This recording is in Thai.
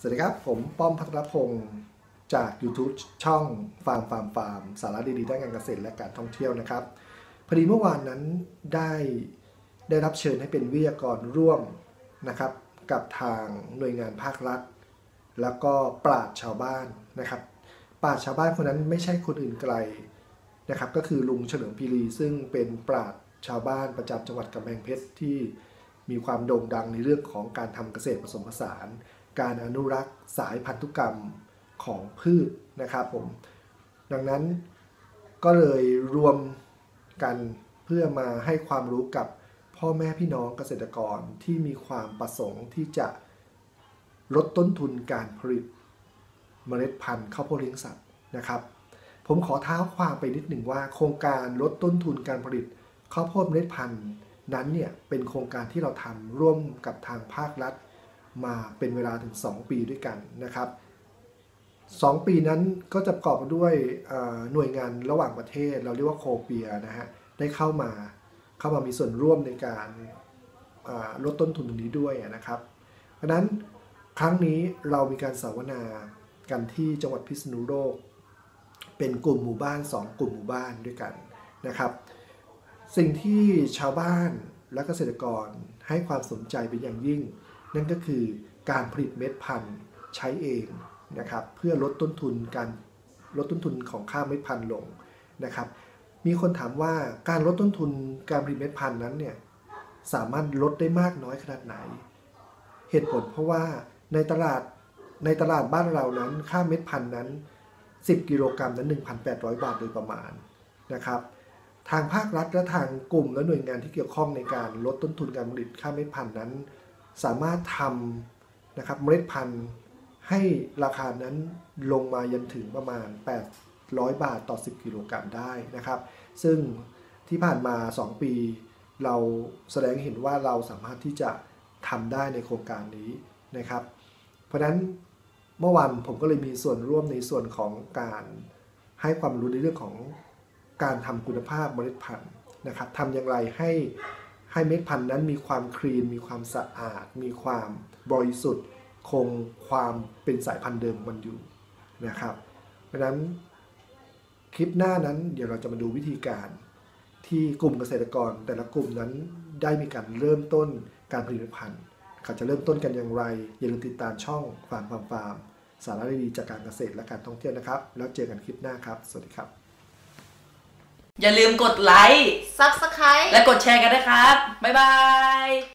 สวัสดีครับผมป้อมภัทรพงศ์จาก YouTube ช่องฟาร์มสาระดีๆด้านการเกษตรและการท่องเที่ยวนะครับพอดีเมื่อวานนั้นได้รับเชิญให้เป็นวิทยากรร่วมนะครับกับทางหน่วยงานภาครัฐแล้วก็ปราชญ์ชาวบ้านนะครับปราชญ์ชาวบ้านคนนั้นไม่ใช่คนอื่นไกลนะครับก็คือลุงเฉลิมพีรีซึ่งเป็นปราชญ์ชาวบ้านประจำจังหวัดกำแพงเพชรที่มีความโด่งดังในเรื่องของการทำเกษตรผสมผสานการอนุรักษ์สายพันธุกรรมของพืชนะครับผมดังนั้นก็เลยรวมกันเพื่อมาให้ความรู้กับพ่อแม่พี่น้องเกษตรกรที่มีความประสงค์ที่จะลดต้นทุนการผลิตเมล็ดพันธุ์ข้าวโพดเลี้ยงสัตว์นะครับผมขอเท้าความไปนิดหนึ่งว่าโครงการลดต้นทุนการผลิตข้าวโพดเมล็ดพันธุ์นั้นเนี่ยเป็นโครงการที่เราทำร่วมกับทางภาครัฐมาเป็นเวลาถึง2ปีด้วยกันนะครับ2ปีนั้นก็จะประกอบด้วยหน่วยงานระหว่างประเทศเราเรียกว่าโคเปียนะฮะได้เข้ามามีส่วนร่วมในการลดต้นทุนตรงนี้ด้วยนะครับเพราะนั้นครั้งนี้เรามีการสัมมนากันที่จังหวัดพิษณุโลกเป็นกลุ่มหมู่บ้าน2กลุ่มหมู่บ้านด้วยกันนะครับสิ่งที่ชาวบ้านและเกษตรกรให้ความสนใจเป็นอย่างยิ่งนั่นก็คือการผลิตเม็ดพันธุ์ใช้เองนะครับเพื่อลดต้นทุนของค่าเม็ดพันธุ์ลงนะครับมีคนถามว่าการลดต้นทุนการผลิตเม็ดพันธุ์นั้นเนี่ยสามารถลดได้มากน้อยขนาดไหนเหตุผลเพราะว่าในตลาดบ้านเรานั้นค่าเม็ดพันธุ์นั้น10กิโลกรัมนั้น 1,800 บาทโดยประมาณนะครับทางภาครัฐและทางกลุ่มและหน่วยงานที่เกี่ยวข้องในการลดต้นทุนการผลิตค่าเม็ดพันธุ์นั้นสามารถทำนะครับเมล็ดพันธุ์ให้ราคานั้นลงมายันถึงประมาณ800บาทต่อ10กิโลกรัมได้นะครับซึ่งที่ผ่านมา2ปีเราแสดงเห็นว่าเราสามารถที่จะทำได้ในโครงการนี้นะครับเพราะฉะนั้นเมื่อวานผมก็เลยมีส่วนร่วมในส่วนของการให้ความรู้ในเรื่องของการทำคุณภาพเมล็ดพันธุ์นะครับทำอย่างไรให้เม็ดพันธุ์นั้นมีความคลีนมีความสะอาดมีความบริสุทธิ์คงความเป็นสายพันธุ์เดิมมันอยู่นะครับเพราะฉะนั้นคลิปหน้านั้นเดี๋ยวเราจะมาดูวิธีการที่กลุ่มเกษตรกรแต่ละกลุ่มนั้นได้มีการเริ่มต้นการผลิตพันธุ์เขาจะเริ่มต้นกันอย่างไรอย่าลืมติดตามช่องฟาร์มสาระดีๆจากการเกษตรและการท่องเที่ยวนะครับแล้วเจอกันคลิปหน้าครับสวัสดีครับอย่าลืมกดไลค์ Subscribe และกดแชร์กันนะครับบ๊ายบาย